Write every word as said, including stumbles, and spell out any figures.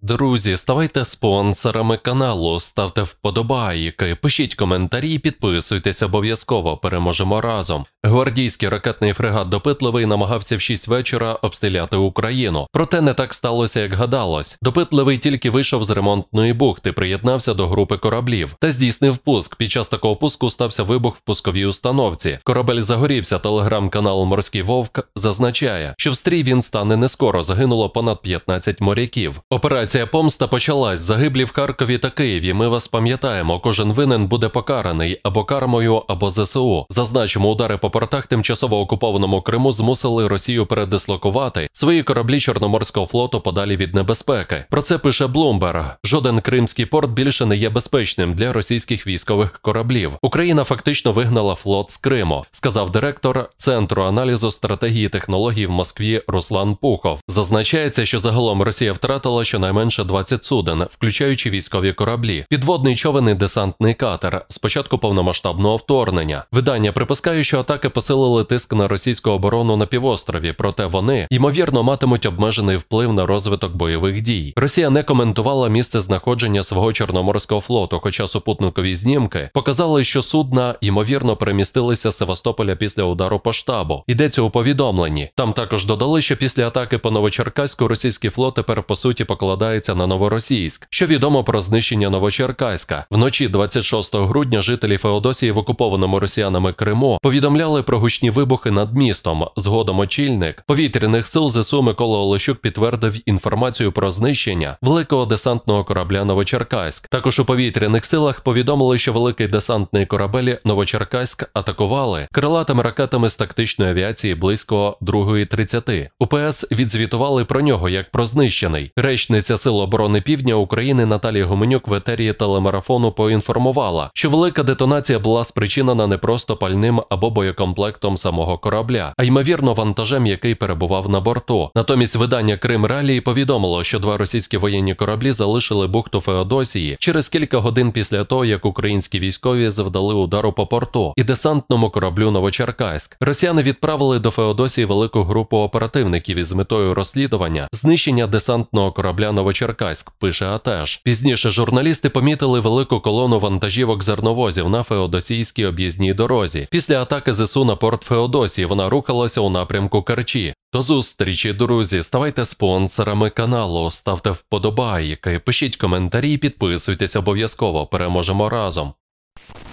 Друзі, ставайте спонсорами каналу, ставте вподобайки, пишіть коментарі, підписуйтесь обов'язково, переможемо разом. Гвардійський ракетний фрегат «Допитливий» намагався в шість вечора обстріляти Україну. Проте не так сталося, як гадалось. «Допитливий» тільки вийшов з ремонтної бухти, приєднався до групи кораблів та здійснив пуск. Під час такого пуску стався вибух в пусковій установці. Корабель загорівся, телеграм-канал «Морський Вовк» зазначає, що в стрій він стане не скоро, загинуло понад п'ятнадцять моряків. Операція «Помста» почалась, загиблі в Харкові та Києві, ми вас пам'ятаємо, кожен винен буде покараний або кармою, або зе се у. Зазначимо, удари по портах тимчасово окупованому Криму змусили Росію передислокувати свої кораблі Чорноморського флоту подалі від небезпеки. Про це пише Bloomberg. Жоден кримський порт більше не є безпечним для російських військових кораблів. Україна фактично вигнала флот з Криму, сказав директор Центру аналізу стратегії технологій в Москві Руслан Пухов. Зазначається, що загалом Росія втратила щонайменше двадцять суден, включаючи військові кораблі, підводний човен і десантний катер з початку повномасштабного вторгнення. Видання припускає, що атаки посилили тиск на російську оборону на півострові, проте вони, ймовірно, матимуть обмежений вплив на розвиток бойових дій. Росія не коментувала місце знаходження свого Чорноморського флоту, хоча супутникові знімки показали, що судна, ймовірно, перемістилися з Севастополя після удару по штабу. Йдеться у повідомленні. Там також додали, що після атаки по Новочеркаську російський флот тепер по суті покладається на Новоросійськ. Що відомо про знищення Новочеркаська? Вночі двадцять шостого грудня жителі Феодосії в окупованому росіянами Криму повідомляли про гучні вибухи над містом. Згодом очільник повітряних сил зе се у Микола Олещук підтвердив інформацію про знищення великого десантного корабля Новочеркаськ. Також у повітряних силах повідомили, що великий десантний корабель Новочеркаськ атакували крилатими ракетами з тактичної авіації близько другої тридцяти. у пе ес відзвітували про нього як про знищений. Речниця Сил оборони Півдня України Наталія Гуменюк в етері телемарафону поінформувала, що велика детонація була спричинена не просто пальним або боєкомплектом самого корабля, а ймовірно вантажем, який перебував на борту. Натомість видання Крим Реалії повідомило, що два російські воєнні кораблі залишили бухту Феодосії через кілька годин після того, як українські військові завдали удару по порту і десантному кораблю Новочеркаськ. Росіяни відправили до Феодосії велику групу оперативників із метою розслідування знищення десантного корабля Новочеркаськ, пише АТЕШ. Пізніше журналісти помітили велику колону вантажівок зерновозів на Феодосійській об'їзній дорозі. Після атаки зе се у на порт Феодосії вона рухалася у напрямку Керчі. До зустрічі, друзі, ставайте спонсорами каналу, ставте вподобайки, пишіть коментарі, підписуйтесь обов'язково, переможемо разом.